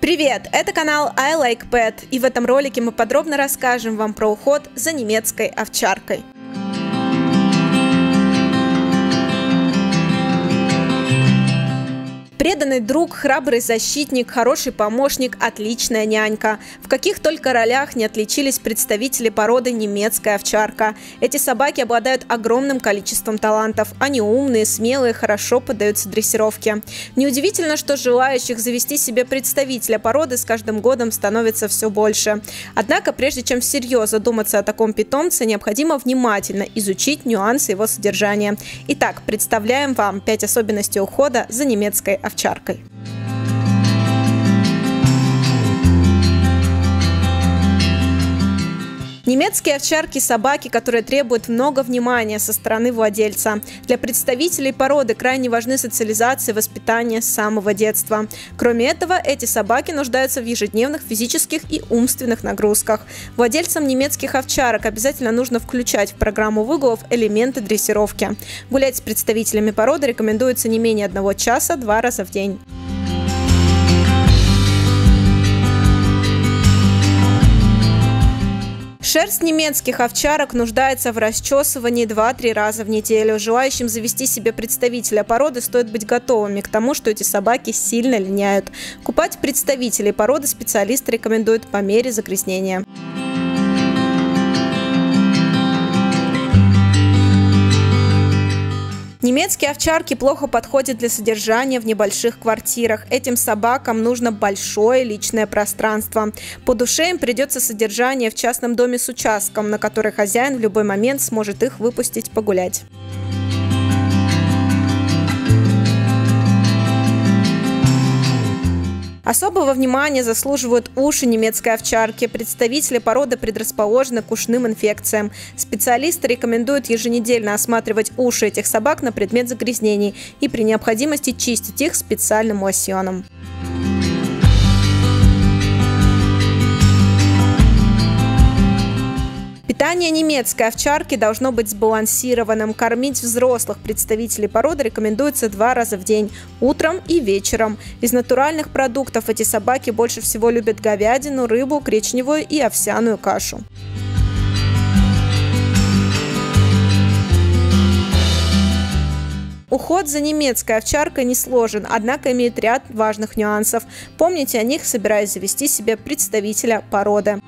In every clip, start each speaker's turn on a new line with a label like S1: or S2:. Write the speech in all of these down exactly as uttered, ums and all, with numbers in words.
S1: Привет! Это канал I Like Pet, и в этом ролике мы подробно расскажем вам про уход за немецкой овчаркой. Преданный друг, храбрый защитник, хороший помощник, отличная нянька. В каких только ролях не отличились представители породы немецкая овчарка. Эти собаки обладают огромным количеством талантов. Они умные, смелые, хорошо поддаются дрессировке. Неудивительно, что желающих завести себе представителя породы с каждым годом становится все больше. Однако, прежде чем всерьез задуматься о таком питомце, необходимо внимательно изучить нюансы его содержания. Итак, представляем вам пять особенностей ухода за немецкой овчаркой. овчаркой. Немецкие овчарки – собаки, которые требуют много внимания со стороны владельца. Для представителей породы крайне важны социализация и воспитание с самого детства. Кроме этого, эти собаки нуждаются в ежедневных физических и умственных нагрузках. Владельцам немецких овчарок обязательно нужно включать в программу выгулов элементы дрессировки. Гулять с представителями породы рекомендуется не менее одного часа два раза в день. Шерсть немецких овчарок нуждается в расчесывании два-три раза в неделю. Желающим завести себе представителя породы стоит быть готовыми к тому, что эти собаки сильно линяют. Купать представителей породы специалисты рекомендуют по мере загрязнения. Немецкие овчарки плохо подходят для содержания в небольших квартирах. Этим собакам нужно большое личное пространство. По душе им придется содержание в частном доме с участком, на который хозяин в любой момент сможет их выпустить погулять. Особого внимания заслуживают уши немецкой овчарки. Представители породы предрасположены к ушным инфекциям. Специалисты рекомендуют еженедельно осматривать уши этих собак на предмет загрязнений и при необходимости чистить их специальным лосьоном. Питание немецкой овчарки должно быть сбалансированным. Кормить взрослых представителей породы рекомендуется два раза в день – утром и вечером. Из натуральных продуктов эти собаки больше всего любят говядину, рыбу, гречневую и овсяную кашу. Уход за немецкой овчаркой несложен, однако имеет ряд важных нюансов. Помните о них, собираясь завести себе представителя породы.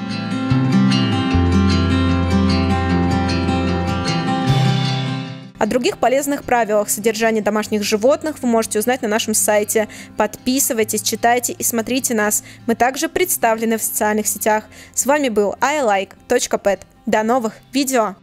S1: О других полезных правилах содержания домашних животных вы можете узнать на нашем сайте. Подписывайтесь, читайте и смотрите нас. Мы также представлены в социальных сетях. С вами был I Like точка Pet. До новых видео!